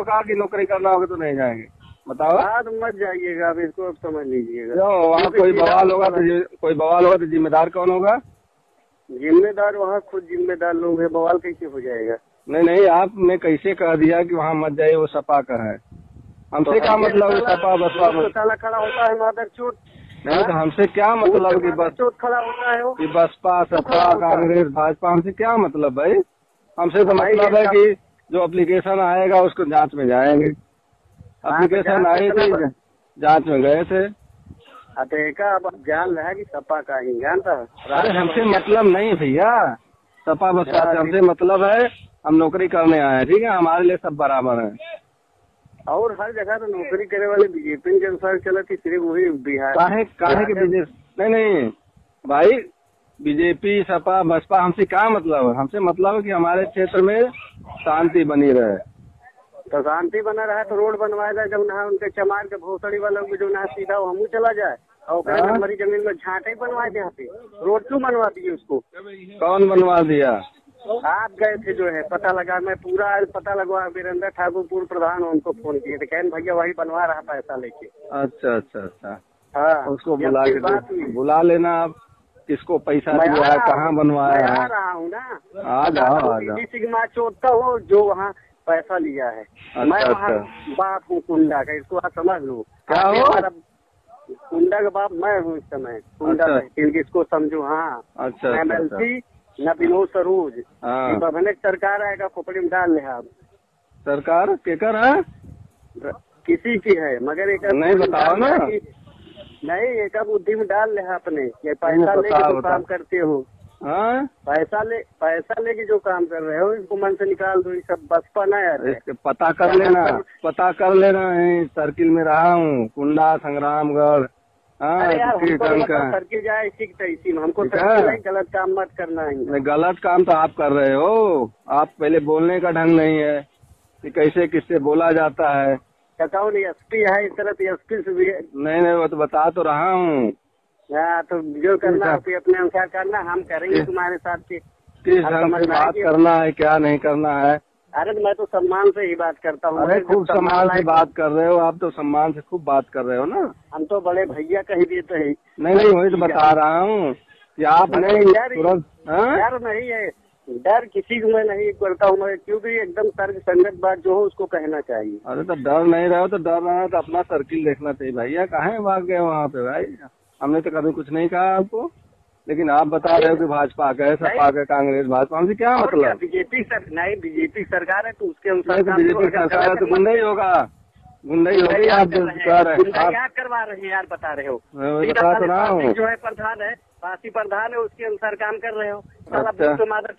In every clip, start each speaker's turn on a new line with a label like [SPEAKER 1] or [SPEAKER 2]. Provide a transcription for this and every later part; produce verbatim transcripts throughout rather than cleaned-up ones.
[SPEAKER 1] कहा कि नौकरी करना होगा तो नहीं जाएंगे? बताओ।
[SPEAKER 2] हाँ तो मत जाइएगा, अब इसको अब समझ लीजिएगा।
[SPEAKER 1] क्यों? वहाँ कोई बवाल होगा तो कोई बवाल होगा तो जिम्मेदार कौन होगा?
[SPEAKER 2] जिम्मेदार वहाँ खुद जिम्मेदार लोग हैं, बवाल कैसे हो जाएगा?
[SPEAKER 1] नहीं नहीं, आपने कैसे कह दिया कि वहाँ मत जाइए, वो सपा का है? हमसे क्या मतलब सपा बसपा में
[SPEAKER 2] ताला खड़ा होता है मादर चोट।
[SPEAKER 1] नहीं तो हमसे क्या मतलब कि बस
[SPEAKER 2] चोट खड़ा होता है
[SPEAKER 1] कि बसपा सपा कांग्रेस भाजपा, हमसे क्या मतलब भाई? हमसे तो मतलब है कि जो एप्लीकेशन आएगा उसको जांच में जाएंगे। एप्लीकेशन आई थी, जांच में गए थे।
[SPEAKER 2] देखा, अब जान रहा है कि सपा का ही जानता।
[SPEAKER 1] अरे हमसे मतलब नहीं भैया, सपा बसपा से हमसे मतलब है, हम नौकरी करने आए हैं, ठीक है? हमारे लिए सब बराबर है।
[SPEAKER 2] और हर जगह तो नौकरी करे वाले बीजेपी के अनुसार चला कि सिर्फ वही बिहार
[SPEAKER 1] काहे काहे के बीजेपी? नहीं नहीं भाई, बीजेपी सपा बसपा हमसे क्या मतलब है? हमसे मतलब है कि हमारे क्षेत्र में शांति बनी रहे।
[SPEAKER 2] तो शांति बना रहा तो रोड बनवाया जाए, जब ना उनके चमार के भोसड़ी वालों को जो ना सीधा हम चला जाए और हमारी जमीन में झांटे बनवाए थे, यहाँ पे रोड क्यों बनवा दिए उसको?
[SPEAKER 1] कौन बनवा दिया?
[SPEAKER 2] आप गए थे जो है, पता लगा, मैं पूरा पता लगवा वीरेंद्र ठाकुर पूर्व प्रधान उनको फोन किए थे, कहन भैया वही बनवा रहा पैसा लेके।
[SPEAKER 1] अच्छा अच्छा अच्छा,
[SPEAKER 2] हाँ
[SPEAKER 1] उसको बुला के बुला लेना आप। किसको पैसा दिया है, कहाँ बनवाया है?
[SPEAKER 2] आ रहा हूँ ना,
[SPEAKER 1] आ जाओ आ जाओ।
[SPEAKER 2] सिग्मा चोटता हो जो वहाँ पैसा लिया है।
[SPEAKER 1] अच्छा,
[SPEAKER 2] मैं वहाँ
[SPEAKER 1] अच्छा।
[SPEAKER 2] बाप हूँ कुंडा का, इसको आप समझ लो।
[SPEAKER 1] क्या हो?
[SPEAKER 2] कुंडा का बाप मैं हूँ इस समय, कुंडा तहसील की, इसको समझो। हाँ
[SPEAKER 1] अच्छा,
[SPEAKER 2] एम एल सी न विनोद सरोज सरकार आएगा खोपड़ी में डाल ले। आप
[SPEAKER 1] सरकार केकर है?
[SPEAKER 2] किसी की है, मगर एक
[SPEAKER 1] नहीं बताओ ना।
[SPEAKER 2] नहीं, एक बुद्धि में डाल ले अपने, ये पैसा लेके जो काम करते हो।
[SPEAKER 1] हाँ,
[SPEAKER 2] पैसा ले पैसा लेके जो काम कर रहे हो, इसको मन से निकाल दो। ये सब बसपा ना है।
[SPEAKER 1] इसके पता कर लेना, पता कर लेना है। सर्किल में रहा हूँ, कुंडा संग्रामगढ़। हाँ,
[SPEAKER 2] सर्किल जाए इसी इसी में हमको गलत काम मत करना है।
[SPEAKER 1] गलत काम तो आप कर रहे हो। आप पहले बोलने का ढंग नहीं है कि कैसे किससे बोला जाता है।
[SPEAKER 2] कौन एस पी है इस तरह? एस पी से भी
[SPEAKER 1] नहीं नहीं, वो तो बता तो रहा हूँ।
[SPEAKER 2] हाँ तो जो करना है अपने अनुसार करना, हम करेंगे तुम्हारे साथ।
[SPEAKER 1] किस ढंग से बात करना है, क्या नहीं करना है?
[SPEAKER 2] अरे मैं तो सम्मान से ही बात करता हूँ।
[SPEAKER 1] अरे खूब सम्मान से बात कर रहे हो आप, तो सम्मान से खूब बात कर रहे हो ना।
[SPEAKER 2] हम तो बड़े भैया कह देते हैं।
[SPEAKER 1] नहीं नहीं, वही तो बता रहा हूँ कि आप नहीं तुरंत।
[SPEAKER 2] डर नहीं है, डर किसी को मैं नहीं करता हूँ मैं, क्योंकि एकदम तर्क संगत बात जो हो उसको कहना चाहिए।
[SPEAKER 1] अरे तो डर नहीं रहे हो तो डर रहा है तो अपना सर्किल देखना चाहिए भैया। कहाँ भाग गए वहाँ पे भाई? हमने तो कभी कुछ नहीं कहा आपको, लेकिन आप बता रहे हो कि भाजपा का है, सपा का, कांग्रेस भाजपा, हमसे क्या मतलब?
[SPEAKER 2] बीजेपी सर नहीं, बीजेपी सरकार है तो उसके अनुसार
[SPEAKER 1] बीजेपी सरकार है तो गुंडा ही होगा, गुंडा ही होगी। आप जो कह रहे हैं
[SPEAKER 2] क्या करवा रहे हैं यार, बता रहे हो?
[SPEAKER 1] बता तो रहा हूँ।
[SPEAKER 2] जो है प्रधान है, पार्टी प्रधान है, उसके अनुसार काम कर रहे हो।
[SPEAKER 1] अच्छा,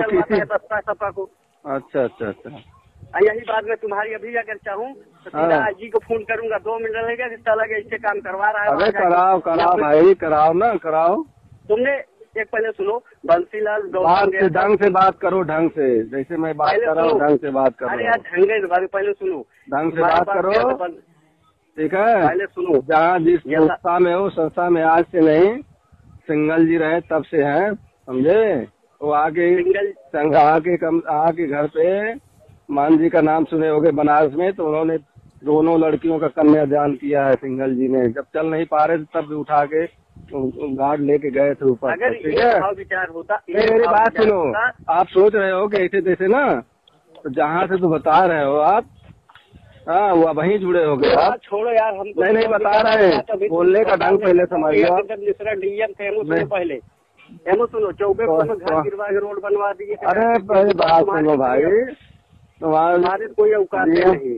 [SPEAKER 2] बसपा सपा को।
[SPEAKER 1] अच्छा अच्छा अच्छा,
[SPEAKER 2] यही बात मैं तुम्हारी अभी अगर चाहूँ तो सीधा आज जी को फोन करूंगा, दो मिनट लगेगा कि साला इससे काम करवा रहा है।
[SPEAKER 1] अरे कराओ कराओ भाई, कराओ ना, कराओ।
[SPEAKER 2] तुमने एक पहले सुनो, बंसीलाल
[SPEAKER 1] ढंग से बात करो, ढंग से, जैसे मैं बात कर रहा हूँ ढंग से बात करो।
[SPEAKER 2] अरे यार ढंग से पहले सुनो,
[SPEAKER 1] ढंग से बात करो, ठीक है?
[SPEAKER 2] पहले सुनो।
[SPEAKER 1] जहाँ जिस संस्था में हो, संस्था में आज से नहीं, सिंगल जी रहे तब से हैं, समझे? वो आके संघ आके कम आके घर पे मान जी का नाम सुने होगे बनारस में, तो उन्होंने दोनों लड़कियों का कन्यादान किया है सिंगल जी ने। जब चल नहीं पा रहे थे तब उठा के गार्ड लेके गए थे ऊपर।
[SPEAKER 2] अगर ठीक है, विचार होता।
[SPEAKER 1] मेरी बात सुनो, आप सोच रहे हो कि ऐसे तैसे ना, तो जहाँ से तो बता रहे हो आप, हाँ वो वहीं जुड़े हो गए आप।
[SPEAKER 2] छोड़ो यार, हम
[SPEAKER 1] नहीं नहीं बता रहे हैं, बोलने का ढंग पहले समझिए।
[SPEAKER 2] डीएम थे पहले, एमओ सुनो, चौबे घर गिरवा के रोड बनवा दिए।
[SPEAKER 1] अरे पहले बात सुनो भाई,
[SPEAKER 2] तुम्हारे कोई औकात नहीं,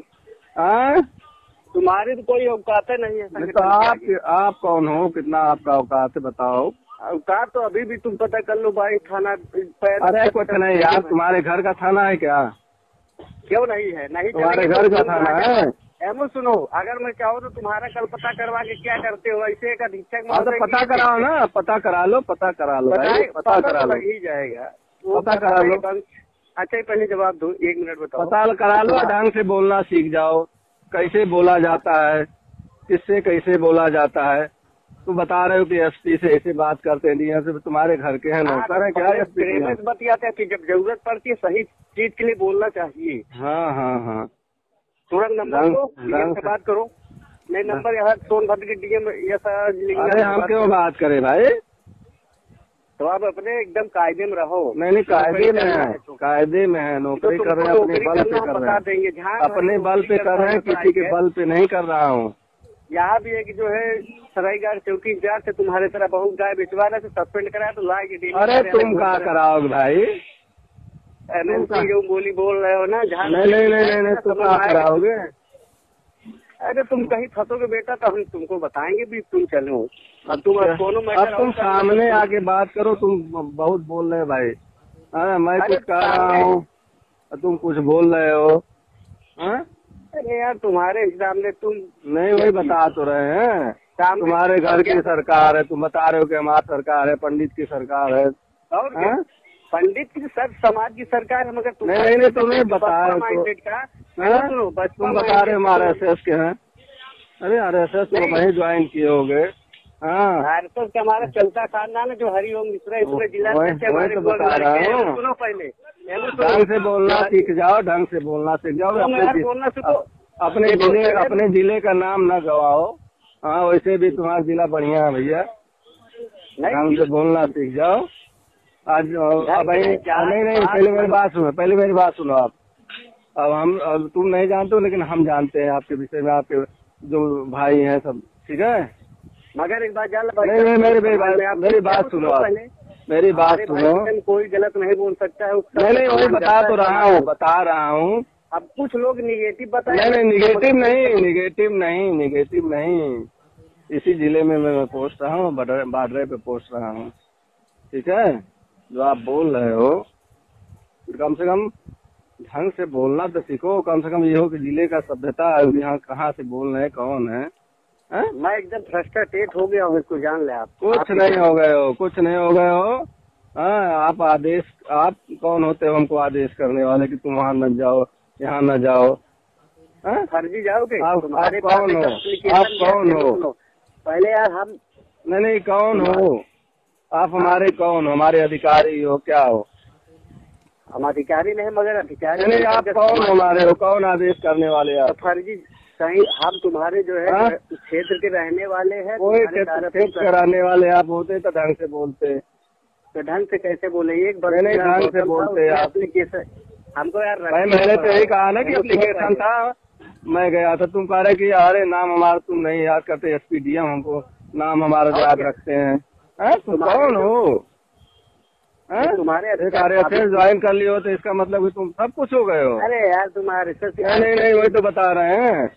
[SPEAKER 2] तुम्हारी तो कोई औकात नहीं है।
[SPEAKER 1] तो आप आप कौन हो, कितना आपका औकात है बताओ?
[SPEAKER 2] औकात तो अभी भी तुम पता कर लो भाई, थाना।
[SPEAKER 1] अरे कुछ नहीं यार, तुम्हारे घर का थाना है क्या?
[SPEAKER 2] क्यों नहीं है? नहीं,
[SPEAKER 1] तुम्हारे घर का थाना है।
[SPEAKER 2] एमओ सुनो, अगर मैं चाहूँ तो तुम्हारा कल पता करवा के क्या करते हो? ऐसे एक अधीक्षक
[SPEAKER 1] तो पता कराओ ना, पता करा लो, पता करा लो भाई, पता करा लो,
[SPEAKER 2] ही जाएगा,
[SPEAKER 1] पता करा लो।
[SPEAKER 2] अच्छा पहले जवाब दो, एक मिनट बताओ।
[SPEAKER 1] पता करा लो, ढंग से बोलना सीख जाओ, कैसे बोला जाता है, किससे कैसे बोला जाता है। तुम बता रहे हो कि एसपी से ऐसे बात करते हैं, यहाँ से तुम्हारे घर के हैं नौकर है क्या? एसपी
[SPEAKER 2] बतियाते हैं कि जब जरूरत पड़ती है सही चीज के लिए बोलना चाहिए।
[SPEAKER 1] हाँ हाँ हाँ,
[SPEAKER 2] तुरंत नंबर दो, डीएम से बात करो। नहीं नंबर यहाँ सोनभद्र के डीएम
[SPEAKER 1] अरे हम क्यों बात करें भाई?
[SPEAKER 2] तो आप अपने एकदम कायदे में रहो।
[SPEAKER 1] नहीं नहीं कायदे में है, कायदे में है, नौकरी कर रहे हैं, अपने बल पे कर रहे हैं, अपने बल पे कर रहे हैं, किसी के बल पे नहीं कर रहा हूँ।
[SPEAKER 2] यहाँ भी है कि जो है सरायघाट चौकी इंचार्ज से तुम्हारे तरह बहुत गाय बिचवाना से सस्पेंड कराया तो लाएगी।
[SPEAKER 1] अरे तुम कहाँ कराओगे भाई?
[SPEAKER 2] जो बोली बोल रहे हो ना जहाँ
[SPEAKER 1] नहीं नहीं नहीं नहीं तुम कहाँ कराओगे?
[SPEAKER 2] अरे तुम कहीं फंसोगे बेटा तो हम तुमको बताएंगे भी तुम चलो। अब तुम
[SPEAKER 1] अब तुम सामने आके बात करो, तुम बहुत बोल रहे हो भाई। हाँ मैं कुछ कह रहा हूँ, तुम कुछ बोल रहे हो। हाँ
[SPEAKER 2] अरे यार तुम्हारे हिसाब में तुम
[SPEAKER 1] नहीं वही बता तो रहे हैं, तुम्हारे घर की सरकार है, तुम बता रहे हो कि हमारी सरकार है, पंडित की सरकार है।
[SPEAKER 2] और पंडित की सब समाज की सरकार है, मगर तुम
[SPEAKER 1] नहीं नहीं तुम्हें बता रहे हो, तुम बता रहे हो हमारे एस एस के हैं। अरे आर एस एस को वही ज्वाइन किए होगे। हाँ
[SPEAKER 2] आर एस एस का हमारा चलता खानदान है जो हरिओम मिश्रा पूरे जिला
[SPEAKER 1] तो बता रहा हूँ।
[SPEAKER 2] सुनो पहले
[SPEAKER 1] ढंग से बोलना सीख जाओ, ढंग से बोलना सीख जाओ। अपने जिले अपने जिले का नाम न गवाओ। हाँ वैसे भी तुम्हारा जिला बढ़िया है भैया, ढंग से बोलना सीख जाओ। आज भाई नहीं नहीं पहले मेरी बात सुनो, पहले मेरी बात सुनो आप। अब हम अब तुम नहीं जानते हो लेकिन हम जानते हैं आपके विषय में, आपके जो भाई हैं सब, ठीक है?
[SPEAKER 2] मगर एक बात जान
[SPEAKER 1] नहीं नहीं मेरी मेरी बात मेरी बात सुनो आप, मेरी बात सुनो।
[SPEAKER 2] कोई गलत नहीं बोल सकता है।
[SPEAKER 1] नहीं नहीं वही बता तो रहा हूँ, बता रहा हूँ।
[SPEAKER 2] अब कुछ लोग निगेटिव बताए।
[SPEAKER 1] नहीं नहीं निगेटिव नहीं, निगेटिव नहीं, निगेटिव नहीं। इसी जिले में मैं पोस्ट रहा हूँ, बाडरे पे पोस्ट रहा हूँ, ठीक है? जो आप बोल रहे हो कम से कम ढंग से बोलना तो सीखो। कम से कम ये हो कि जिले का सभ्यता यहाँ कहाँ से बोल रहे हैं, कौन है? है?
[SPEAKER 2] मैं एकदम फ्रस्ट्रेटेड हो गया हूँ, इसको जान ले आप।
[SPEAKER 1] कुछ आप नहीं हो गए हो, कुछ नहीं हो गए हो। हाँ आप आदेश, आप कौन होते हो हमको आदेश करने वाले कि तुम वहाँ न जाओ, यहाँ न जाओ?
[SPEAKER 2] फर्जी जाओगे?
[SPEAKER 1] आप कौन हो? आप कौन हो?
[SPEAKER 2] पहले यार हम
[SPEAKER 1] नहीं नहीं कौन हो आप? हमारे कौन हो? हमारे अधिकारी हो क्या हो?
[SPEAKER 2] हम अधिकारी नहीं मगर अधिकारी
[SPEAKER 1] नहीं। आप कौन हमारे हो? कौन आदेश करने वाले आप?
[SPEAKER 2] फर्जी सही, हम तुम्हारे जो है क्षेत्र के रहने वाले हैं।
[SPEAKER 1] कोई क्षेत्र कराने वाले आप होते तो ढंग से बोलते।
[SPEAKER 2] तो ढंग से कैसे बोले? एक बार
[SPEAKER 1] नहीं ढंग से बोलते आप।
[SPEAKER 2] एप्लीकेशन हमको यार
[SPEAKER 1] भाई मैंने तो यही कहा ना कि एप्लीकेशन था, मैं गया था, तुम कह रहे कि अरे नाम हमारा तुम नहीं याद करते, एस पी डी एम हमको नाम हमारा याद रखते हैं। तुम कौन हो?
[SPEAKER 2] तुम्हारे
[SPEAKER 1] आर एस एस ज्वाइन कर लियो तो इसका मतलब कि तुम सब कुछ हो गए हो?
[SPEAKER 2] अरे यार तुम्हारे
[SPEAKER 1] नहीं नहीं वही तो बता रहे हैं।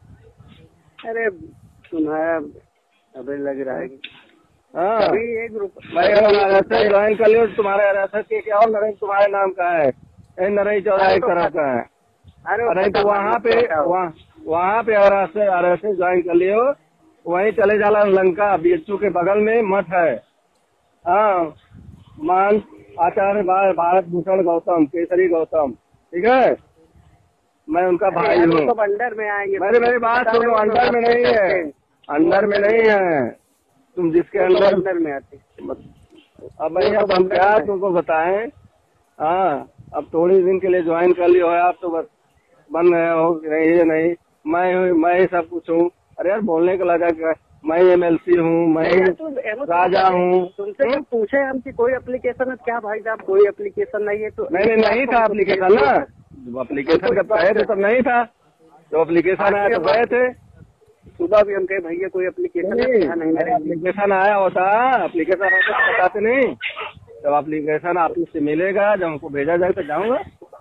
[SPEAKER 2] अरे तुम्हारा अभी लग रहा है
[SPEAKER 1] हाँ
[SPEAKER 2] एक ग्रुप
[SPEAKER 1] भाई अगर आर एस एस ज्वाइन कर लियो तो तुम्हारे आर एस एस के क्या हो? नरेश तुम्हारे नाम का है, नरेश चौराहे की तरफ का है। अरे तो वहाँ पे वहाँ वहाँ पे आर एस एस ज्वाइन कर लियो, वहीं चले जाला लंका बी एच यू के बगल में मठ है। हाँ मान आचार्य भारत भूषण गौतम, केसरी गौतम, ठीक है? मैं उनका भाई हूँ।
[SPEAKER 2] तो अंडर में आएंगे।
[SPEAKER 1] मेरी मेरी बात सुनो, अंडर में नहीं है, अंडर में नहीं है। तुम जिसके अंदर
[SPEAKER 2] अंदर में आते।
[SPEAKER 1] अब भैया हम क्या तुमको बताएं? हाँ अब थोड़ी दिन के लिए ज्वाइन कर लियो है आप तो बस बन रहे हो कि नहीं? ये नहीं मैं मैं ही सब कुछ हूँ। अरे यार बोलने का लगा मैं एम एल सी हूँ, मैं राजा हूँ।
[SPEAKER 2] तुमसे पूछे हम कि कोई एप्लीकेशन है क्या? भाई साहब कोई एप्लीकेशन नहीं है। तो
[SPEAKER 1] नहीं नहीं था एप्लीकेशन ना, एप्लीकेशन जब गए थे तब नहीं था, तो एप्लीकेशन आया तो गए थे।
[SPEAKER 2] सुबह भी हम कहे भैया कोई एप्लीकेशन नहीं,
[SPEAKER 1] एप्लीकेशन आया होता, एप्लीकेशन आया तो बताते नहीं। जब एप्लीकेशन ऑफिस से मिलेगा, जब हमको भेजा जाए तो जाऊंगा।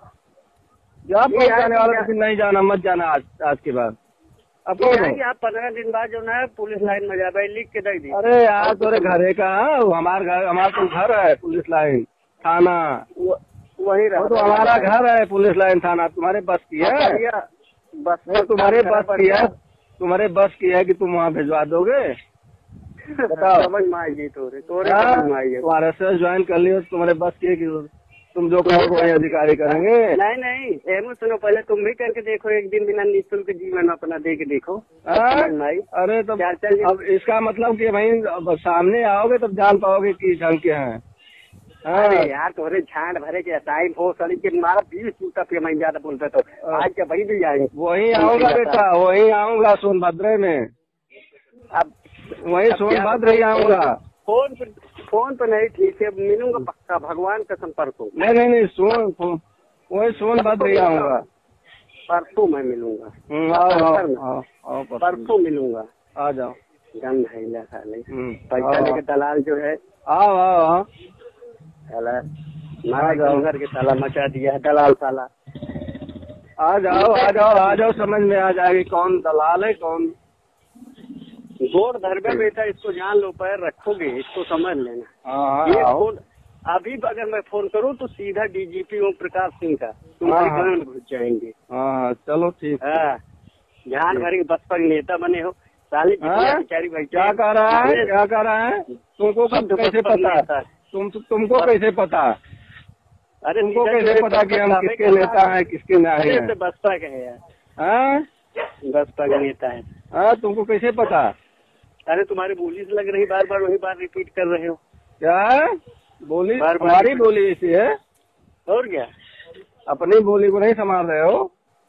[SPEAKER 1] जब आप जाने वाला तो नहीं जाना, मत जाना आज आज के बाद।
[SPEAKER 2] अब आप पंद्रह दिन बाद जो ना पुलिस लाइन में जा लिख के दे दी।
[SPEAKER 1] अरे यार तोरे घरे का हमारे घर, हमारा तो घर है पुलिस लाइन थाना,
[SPEAKER 2] वही रहा
[SPEAKER 1] तो हमारा घर है पुलिस लाइन थाना। तुम्हारे बस की है?
[SPEAKER 2] बस
[SPEAKER 1] तुम्हारे बस की है, तुम्हारे बस की है कि तुम वहाँ भिजवा दोगे? बताओ।
[SPEAKER 2] समझ में आएगी तोरे तोरे
[SPEAKER 1] तुम्हारे से ज्वाइन कर लियो, तुम्हारे बस की है कि तुम जो कहो वही अधिकारी करेंगे?
[SPEAKER 2] नहीं नहीं एमो सुनो, पहले तुम भी करके देखो एक दिन बिना निःशुल्क जीवन अपना दे के देखो।
[SPEAKER 1] अरे तो अब इसका मतलब कि भाई अब सामने आओगे तब जान पाओगे कि ढंग के हैं।
[SPEAKER 2] अरे यार तोरे झांड भरे के टाइम हो सड़ी के मारा बीस जूता पे मैं ज्यादा बोलते तो आज के वही भी आएंगे।
[SPEAKER 1] वही आऊंगा बेटा, वही आऊंगा सोनभद्र में।
[SPEAKER 2] अब
[SPEAKER 1] वही सोनभद्र ही आऊंगा।
[SPEAKER 2] फोन पर फोन पर नहीं, ठीक है मिलूंगा पक्का, भगवान का संपर्क हो।
[SPEAKER 1] नहीं नहीं नहीं सोन वही सोनभद्र ही आऊंगा।
[SPEAKER 2] परसों मैं मिलूंगा। परसों मिलूंगा,
[SPEAKER 1] आ जाओ।
[SPEAKER 2] गंद है खाली पैसा लेके दलाल जो है।
[SPEAKER 1] आओ आओ आओ
[SPEAKER 2] हमारा घर के साला मचा दिया है दलाल साला।
[SPEAKER 1] आ जाओ आ जाओ आ जाओ, समझ में आ जाएगी कौन दलाल है कौन।
[SPEAKER 2] गोर धरबे बेटा, इसको जान लो, पैर रखोगे इसको समझ लेना।
[SPEAKER 1] हाँ
[SPEAKER 2] ये फोन अभी अगर मैं फोन करूँ तो सीधा डीजीपी ओम प्रकाश सिंह का तुम्हारे घर में घुस जाएंगे।
[SPEAKER 1] हाँ चलो ठीक।
[SPEAKER 2] हाँ ध्यान भरे बसपा के नेता बने हो साली बेचारी भाई।
[SPEAKER 1] क्या कर रहा है क्या कर रहा है तुमको कैसे पता? तुम तुमको कैसे पता?
[SPEAKER 2] अरे
[SPEAKER 1] तुमको कैसे पता कि हम किसके नेता हैं किसके नहीं है?
[SPEAKER 2] बसपा के है यार।
[SPEAKER 1] हाँ
[SPEAKER 2] बसपा का नेता है।
[SPEAKER 1] हाँ तुमको कैसे पता?
[SPEAKER 2] अरे तुम्हारी बोली से लग रही, बार बार वही बात रिपीट कर रहे हो।
[SPEAKER 1] क्या बोली? हमारी बोली ऐसी है
[SPEAKER 2] और क्या?
[SPEAKER 1] अपनी बोली को नहीं संभाल रहे हो?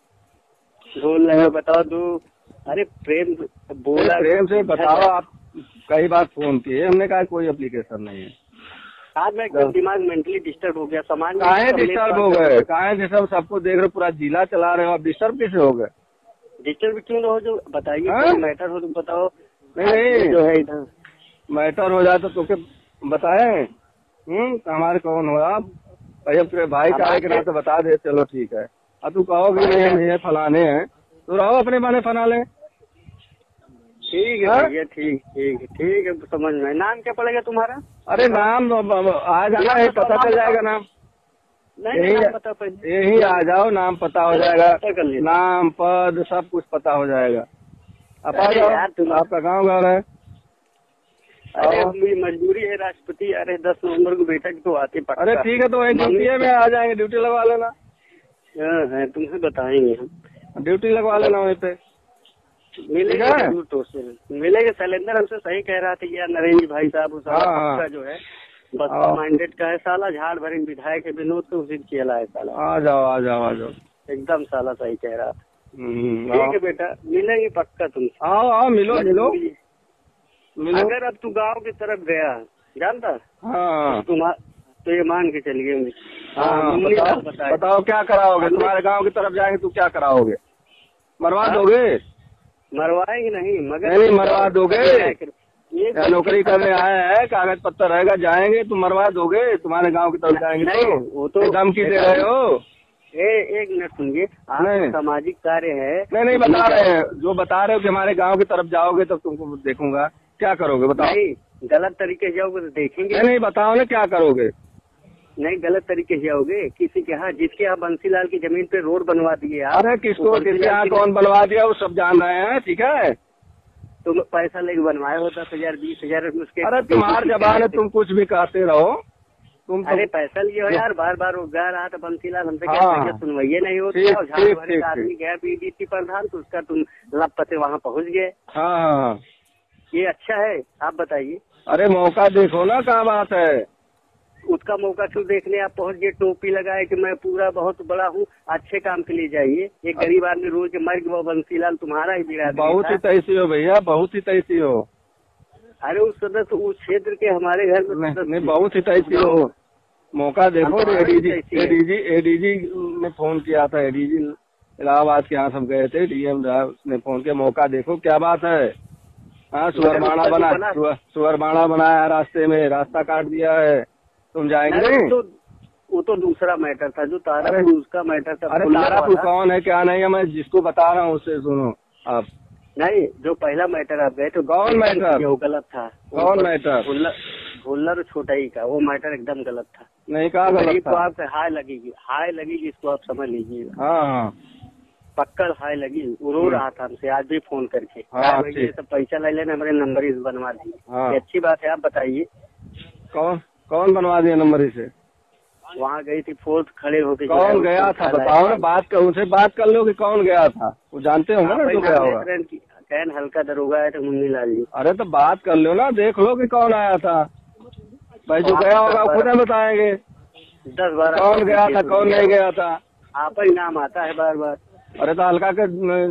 [SPEAKER 2] बोल रहे हो बताओ तू। अरे प्रेम बोला,
[SPEAKER 1] प्रेम से बताओ। आप कई बार फोन किए, हमने कहा कोई एप्लीकेशन नहीं है।
[SPEAKER 2] आज मैं एकदम दिमाग मेंटली डिस्टर्ब हो गया। सामान
[SPEAKER 1] काहे डिस्टर्ब हो गए? काहे डिस्टर्ब? सबको देख रहे, पूरा जिला चला रहे हो, आप डिस्टर्ब कैसे हो गए?
[SPEAKER 2] डिस्टर्ब क्यों ना हो, जो बताइए मैटर हो तुम बताओ।
[SPEAKER 1] नहीं नहीं
[SPEAKER 2] जो है इधर
[SPEAKER 1] मैटर हो जाए तो तुमके बताए हम्म हमारे कौन हो आप? तेरे भाई का है कि ना तो बता दे, चलो ठीक है। अब तू कहोगे नहीं हम ये फलाने हैं तो रहो अपने बाने फना ले।
[SPEAKER 2] ठीक है भैया, ठीक ठीक है ठीक है समझ में। नाम क्या पड़ेगा तुम्हारा?
[SPEAKER 1] अरे नाम आ जाना है, पता चल जाएगा नाम।
[SPEAKER 2] नहीं पता पहले
[SPEAKER 1] यही आ जाओ, नाम पता हो जाएगा, नाम पद सब कुछ पता हो जाएगा। आप आ जाओ, आपका गाँव घर है।
[SPEAKER 2] अरे मेरी मजबूरी है राष्ट्रपति, अरे दस नवंबर को बेटा की तो आते पक्का।
[SPEAKER 1] अरे ठीक है तो वही ड्यूटी में आ जाएंगे, ड्यूटी लगवा लेना।
[SPEAKER 2] है तुम्हें बताएंगे हम,
[SPEAKER 1] ड्यूटी लगवा लेना वहीं पे।
[SPEAKER 2] मिलेगा तो मिलेगा। शैलेंद्र हमसे सही कह रहा था यार, नरेंद्र भाई साहब उसका जो है बस माइंडेड का है साला, झाड़ भरे विधायक है, विनोद को उसी खेला है साला।
[SPEAKER 1] आ जाओ आ जाओ आ जाओ,
[SPEAKER 2] एकदम साला सही कह रहा था। ठीक है बेटा मिलेंगे पक्का तुमसे।
[SPEAKER 1] आओ आओ मिलो मिलो मिलो।
[SPEAKER 2] अगर अब तू गाँव की तरफ गया जानता
[SPEAKER 1] हाँ
[SPEAKER 2] तुम तो ये मान के चलिए।
[SPEAKER 1] हाँ बताओ, बताओ क्या कराओगे? तुम्हारे गांव की तरफ जाएंगे तो क्या कराओगे? मरवा दोगे?
[SPEAKER 2] मरवाएंगे नहीं मगर
[SPEAKER 1] नहीं मरवा दोगे? ये नौकरी करने आए हैं, कागज पत्तर रहेगा, जाएंगे तो मरवा दोगे? तुम्हारे गांव की तरफ जाएंगे तो वो तो धमकी दे रहे हो।
[SPEAKER 2] ए, एक मिनट सुनिए, सामाजिक कार्य है।
[SPEAKER 1] नहीं नहीं बता रहे हैं, जो बता रहे हो कि हमारे गांव की तरफ जाओगे तब तुमको देखूंगा, क्या करोगे बताओ?
[SPEAKER 2] नहीं गलत तरीके से जाओगे तो देखेंगे।
[SPEAKER 1] नहीं बताओ ना क्या करोगे?
[SPEAKER 2] नहीं गलत तरीके से जाओगे किसी के यहाँ, जिसके यहाँ बंसीलाल की जमीन पे रोड बनवा दिए।
[SPEAKER 1] अरे किसको किसके यहाँ कौन बनवा दिया वो सब जान रहे हैं, ठीक है।
[SPEAKER 2] तुम पैसा लेके बनवाए हो दस हजार बीस हजार उसके।
[SPEAKER 1] अरे तुम्हार जबान है, तुम कुछ भी कहते रहो तुम।
[SPEAKER 2] अरे पैसा लिए हो यार, बार बार वो गा रहा था बंसीलाल हमसे, क्या सुनवाइए नहीं होती। और झाड़ भरे का आदमी गया बीडीसी प्रधान तो उसका तुम लपते वहाँ पहुँच गए।
[SPEAKER 1] हाँ
[SPEAKER 2] ये अच्छा है आप बताइए।
[SPEAKER 1] अरे मौका देखो ना, क्या बात है?
[SPEAKER 2] उसका मौका क्यों देखने आप पहुंच गए? टोपी लगाए कि मैं पूरा बहुत बड़ा हूँ, अच्छे काम के लिए जाइए। एक गरीब आदमी रोज के मर गया, बंसीलाल तुम्हारा ही बिरादरी।
[SPEAKER 1] बहुत ही तैसी हो भैया, बहुत ही तैसी हो।
[SPEAKER 2] अरे उस सदस्य उस क्षेत्र के हमारे घर में
[SPEAKER 1] नहीं, नहीं बहुत ही तैसी हो। मौका देखो। एडीजी एडीजी एडीजी ने फोन किया था, एडीजी इलाहाबाद के यहाँ सब गए थे, डीएम ने फोन किया, मौका देखो क्या बात है। हाँ सुअरबाड़ा बना सुअरबाड़ा बनाया रास्ते में, रास्ता काट दिया है, तुम जाएंगे?
[SPEAKER 2] तो वो तो दूसरा मैटर था, जो तारापुर उसका मैटर था।
[SPEAKER 1] अरे तारापुर कौन है क्या नहीं है, मैं जिसको बता रहा हूँ उससे सुनो आप।
[SPEAKER 2] नहीं जो पहला मैटर आप गए तो
[SPEAKER 1] कौन मैटर?
[SPEAKER 2] वो गलत था।
[SPEAKER 1] कौन मैटर?
[SPEAKER 2] हुल्लर छोटा ही का वो मैटर एकदम गलत था।
[SPEAKER 1] नहीं कहा गलत था?
[SPEAKER 2] आपसे हाय लगेगी, हाय लगेगी, इसको आप समझ लीजिए।
[SPEAKER 1] हाँ हाँ
[SPEAKER 2] पक्का हाय लगी, रो रहा था हमसे आज भी फोन करके।
[SPEAKER 1] हाँ
[SPEAKER 2] सब पैसा ले लेना, हमारे नंबर इस बनवा दिए। अच्छी बात है, आप बताइए
[SPEAKER 1] कौन कौन बनवा दिया नंबर इसे?
[SPEAKER 2] वहाँ गई थी फोर्थ खड़े होके।
[SPEAKER 1] कौन गया था बताओ ना, बात कर उनसे, बात कर लो कि कौन गया था, वो जानते होंगे ना जो गया होगा।
[SPEAKER 2] कहन हल्का दरोगा है तो मुन्नी लाल जी।
[SPEAKER 1] अरे तो बात कर लो ना, देख लो कि कौन आया था। भाई जो गया होगा खुद हम बताएंगे
[SPEAKER 2] दस बारह
[SPEAKER 1] कौन गया था कौन नहीं गया था।
[SPEAKER 2] आप ही नाम आता है बार बार।
[SPEAKER 1] अरे तो हल्का के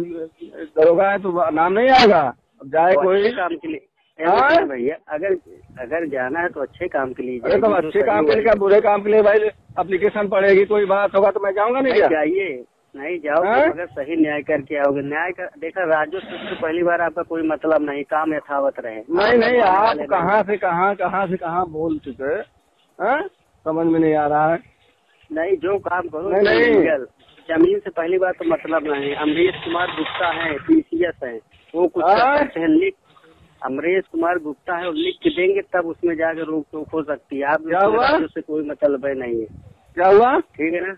[SPEAKER 1] दरोगा है तो नाम नहीं आएगा। अब जाए कोई
[SPEAKER 2] काम के लिए
[SPEAKER 1] हाँ?
[SPEAKER 2] भैया अगर अगर जाना है तो अच्छे काम के लिए
[SPEAKER 1] अरे तो अच्छे काम के लिए क्या बुरे काम के लिए भाई एप्लीकेशन पड़ेगी कोई बात होगा तो मैं जाऊंगा नहीं क्या?
[SPEAKER 2] जाइए नहीं जाओ अगर सही न्याय करके आओगे। न्याय कर देखा राजस्व से पहली बार आपका कोई मतलब नहीं, काम यथावत रहे।
[SPEAKER 1] नहीं नहीं आप कहाँ से कहाँ कहाँ से कहाँ बोल चुके समझ में नहीं आ रहा है।
[SPEAKER 2] नहीं जो काम करो
[SPEAKER 1] नहीं, नहीं।
[SPEAKER 2] जमीन से पहली बार तो मतलब नहीं। अमरीश कुमार गुप्ता है पीसीएस है वो कुछ लिख अमरीश कुमार गुप्ता है और लिख के देंगे तब उसमें जाकर रोक टोक हो सकती है। आप राजस्व से कोई मतलब है नहीं है।
[SPEAKER 1] क्या हुआ? ठीक
[SPEAKER 2] है ना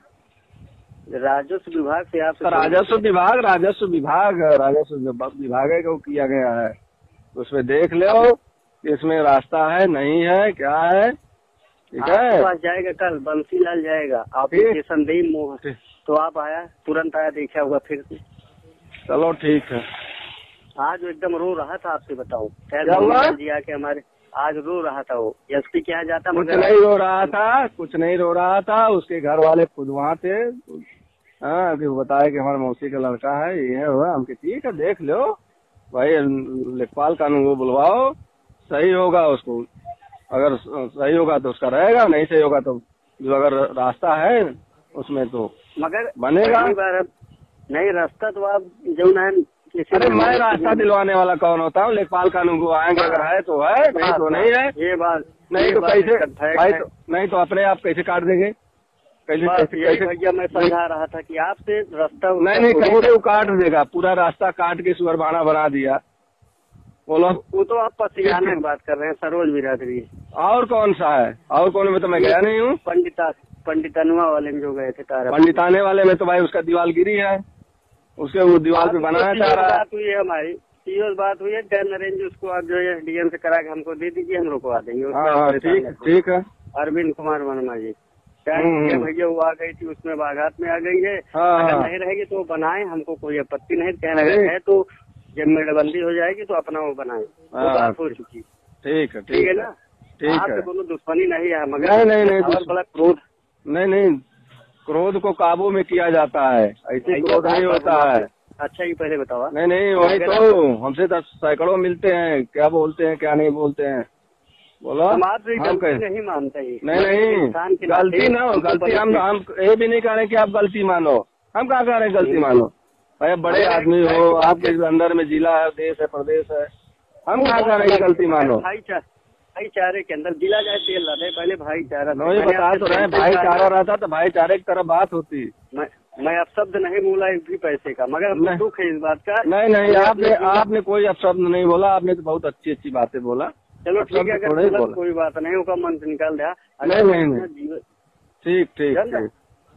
[SPEAKER 2] राजस्व विभाग से आप
[SPEAKER 1] राजस्व विभाग राजस्व विभाग राजस्व विभाग है वो किया गया है उसमें देख लो इसमें रास्ता है नहीं है क्या है। ठीक है
[SPEAKER 2] पास जाएगा कल बंसीलाल जाएगा आप संदीप मोहन तो आप आया तुरंत आया देखा होगा फिर से।
[SPEAKER 1] चलो ठीक है।
[SPEAKER 2] आज एकदम रो रहा था आपसे बताओ
[SPEAKER 1] क्या हुआ
[SPEAKER 2] जी आके हमारे आज रो रहा था वो एसपी क्या जाता
[SPEAKER 1] कुछ नहीं रो रहा था कुछ नहीं रो रहा था उसके घर वाले खुद वहाँ थे। हाँ अभी वो बताया कि हमारे मौसी का लड़का है ये है हुआ हमके ठीक है देख लो भाई लेखपाल कानून को बुलवाओ सही होगा उसको अगर सही होगा तो उसका रहेगा नहीं सही होगा तो जो अगर रास्ता है उसमें तो
[SPEAKER 2] मगर
[SPEAKER 1] बनेगा।
[SPEAKER 2] नहीं रास्ता तो आप जो है
[SPEAKER 1] अरे मैं रास्ता दिलवाने वाला कौन होता हूँ लेखपाल कानून को आएंगे अगर है तो है नहीं तो नहीं है।
[SPEAKER 2] ये बात
[SPEAKER 1] नहीं तो कैसे भाई तो नहीं तो अपने आप कैसे काट देंगे कैसे कैसे
[SPEAKER 2] भैया मैं समझा रहा था कि आपसे रास्ता
[SPEAKER 1] नहीं नहीं कैसे वो काट देगा पूरा रास्ता काट के सुअर बाणा बना दिया। बोलो
[SPEAKER 2] वो तो आप पसियाने में बात कर रहे हैं सरोज बिरादरी
[SPEAKER 1] और कौन सा है और कौन में तो मैं गया नहीं हूँ।
[SPEAKER 2] पंडिता पंडितानुआ वाले में जो गए थे तारा
[SPEAKER 1] पंडिताने वाले में तो भाई उसका दीवार गिरी है उसके वो दीवार पे बनाया जा रहा है।
[SPEAKER 2] बात हुई है हमारी सीरियस बात हुई है डैन अरेंज उसको आप जो है डीएम से करा के हमको दे दीजिए हम रुकवा देंगे।
[SPEAKER 1] ठीक ठीक है
[SPEAKER 2] अरविंद कुमार वर्मा जी भैया वो आ गई थी उसमें बागात में आ गई है अगर नहीं रहेगी तो बनाए हमको कोई आपत्ति नहीं कहना है तो जब मेड़बंदी हो जाएगी तो अपना वो बनाए बात हो चुकी।
[SPEAKER 1] ठीक है
[SPEAKER 2] ठीक है ना
[SPEAKER 1] ठीक है
[SPEAKER 2] कोनो दुश्मनी नहीं है मगर
[SPEAKER 1] नहीं नहीं नहीं
[SPEAKER 2] बड़ा क्रोध
[SPEAKER 1] नहीं नहीं क्रोध को काबू में किया जाता है ऐसे क्रोध नहीं होता है।
[SPEAKER 2] अच्छा ये पहले बताओ।
[SPEAKER 1] नहीं नहीं वही तो हमसे तो सैकड़ों मिलते हैं क्या बोलते हैं क्या नहीं बोलते हैं बोलो
[SPEAKER 2] हम नहीं मानते
[SPEAKER 1] नहीं नहीं गलती ना हो गलती हम हम ये भी नहीं कह रहे कि आप गलती मानो हम कहाँ कह रहे हैं गलती मानो भाई बड़े आदमी हो आपके अंदर में जिला है देश है प्रदेश है हम कहाँ कह रहे हैं गलती मानो।
[SPEAKER 2] भाईचारे के अंदर जिला जाए तेल रहते पहले भाईचारा
[SPEAKER 1] नहीं बता तो रहे भाईचारा रहता तो भाईचारे की तरफ बात होती।
[SPEAKER 2] मैं मैं अपशब्द नहीं बोला एक भी पैसे का मगर दुख है इस बात का।
[SPEAKER 1] नहीं नहीं आपने आपने कोई अपशब्द नहीं बोला आपने तो बहुत अच्छी अच्छी बातें बोला।
[SPEAKER 2] चलो ठीक है अगर कोई बात नहीं होगा मन से निकाल दिया।
[SPEAKER 1] नहीं नहीं ठीक ठीक ठीक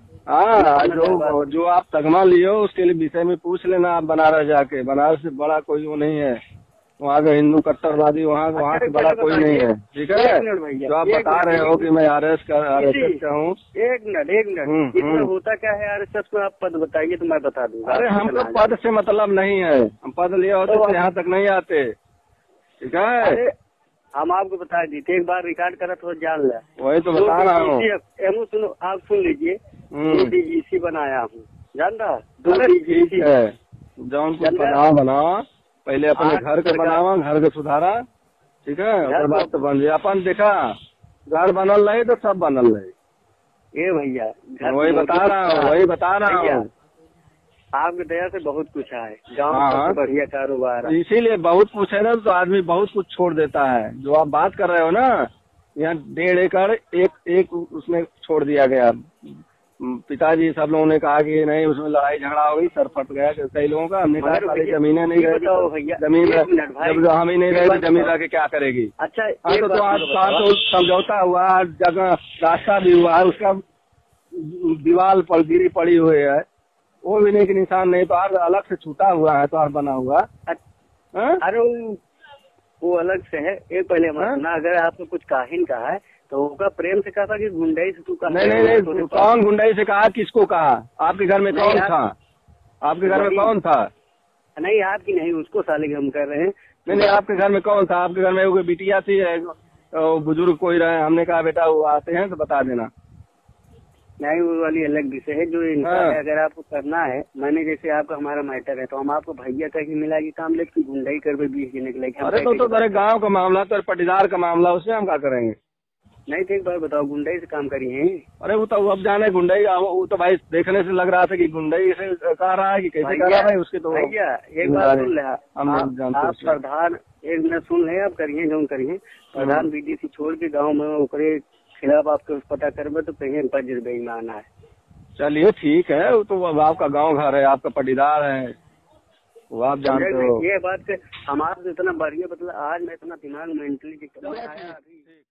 [SPEAKER 1] हाँ जो जो आप तगमा लियो उसके लिए विषय में पूछ लेना आप बनारस जाके बनारस से बड़ा कोई वो नहीं है वहाँ का हिंदू कट्टरवादी वहाँ वहाँ से बड़ा कोई नहीं है। ठीक है जो आप बता रहे हो कि मैं आर एस का आर एस एस का हूँ।
[SPEAKER 2] एक मिनट एक मिनट इसमें होता क्या है आर एस एस में आप पद बताइए तो मैं बता दूंगा।
[SPEAKER 1] अरे हमको पद से मतलब नहीं है हम पद लिए होते तो यहाँ तक नहीं आते। ठीक है
[SPEAKER 2] हम आपको बता देते एक बार रिकॉर्ड करा तो जान ले
[SPEAKER 1] वही तो बता रहा हूँ।
[SPEAKER 2] एमओ सुनो आप सुन लीजिए दो डीजीसी बनाया हूँ जान रहा
[SPEAKER 1] दो डीजीसी है जौनपुर बनाओ बनाओ पहले अपने घर के बनावा घर के सुधारा ठीक है उसके बाद तो बन जाए अपन देखा घर बनल रही तो सब बनल रही।
[SPEAKER 2] ये भैया
[SPEAKER 1] वही बता रहा हूँ वही बता रहा हूँ
[SPEAKER 2] आपकी दया से बहुत कुछ है गाँव बढ़िया कारोबार
[SPEAKER 1] इसीलिए बहुत कुछ है ना तो आदमी बहुत कुछ छोड़ देता है। जो आप बात कर रहे हो ना यहाँ डेढ़ एकड़ एक एक उसमें छोड़ दिया गया। पिताजी सब लोगों ने कहा कि नहीं उसमें लड़ाई झगड़ा हो गई सर फट गया कई लोगों का। हमने कहा सारी जमीनें नहीं गई जमीन जब हम ही नहीं रहे तो जमीन रह के क्या करेगी।
[SPEAKER 2] अच्छा
[SPEAKER 1] हाँ तो, तो आप तो समझौता हुआ जगह रास्ता भी हुआ उसका दीवार पर गिरी पड़ी हुई है वो भी नहीं कि निशान नहीं तो और अलग से छूटा हुआ है तो और बना हुआ।
[SPEAKER 2] अरे वो अलग से है एक पहले ना अगर आपको कुछ काहिन का है तो उनका प्रेम से कहा था कि गुंडाई से तू कहा।
[SPEAKER 1] नहीं नहीं नहीं तो कौन गुंडाई से कहा किसको कहा आपके घर में कौन था आपके घर में कौन था।
[SPEAKER 2] नहीं आपकी नहीं उसको साले हम कर रहे हैं।
[SPEAKER 1] नहीं नहीं आपके घर में कौन था आपके घर में वो बिटिया थी तो बुजुर्ग कोई रहे, हमने कहा बेटा वो आते हैं तो बता देना।
[SPEAKER 2] नहीं, वो वाली अलग विषय है जो इनका
[SPEAKER 1] हाँ।
[SPEAKER 2] है। अगर आपको करना है, मैंने जैसे आपका हमारा मैटर है तो हम आपको भैया कह के मिलाएगी काम, लेकिन गुंडाई कर बीस दिन के लेके।
[SPEAKER 1] अरे तो तो तेरे गांव का मामला, तेरे पटीदार का मामला, उसमें हम क्या करेंगे?
[SPEAKER 2] नहीं तो एक बार बताओ, गुंडाई से काम करी है?
[SPEAKER 1] अरे वो तो अब जाने गुंडाई, वो तो भाई देखने से लग रहा था कि गुंडाई से कह रहा है कि कैसे कह रहा है उसके। तो
[SPEAKER 2] भैया एक बात सुन ले,
[SPEAKER 1] हम
[SPEAKER 2] आप,
[SPEAKER 1] जानते
[SPEAKER 2] आप प्रधान एक मिनट सुन ले, आप करिए जो करिए, प्रधान बीडीसी छोड़ के गाँव में ओकरे खिलाफ आपके पता करबे तो कहीं बजर बेईमान है।
[SPEAKER 1] चलिए ठीक है, वो तो अब आपका गांव घर है, आपका पटीदार है, वो आप जानते हो।
[SPEAKER 2] ये बात हमारा तो इतना बढ़िया, मतलब आज मैं इतना दिमाग मेंटली दिक्कत आया अभी।